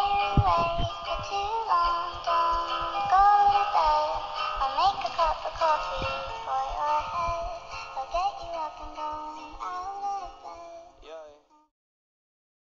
you awake for too long, don't go to bed. I'll make a cup of coffee for your head. I'll get you up and going.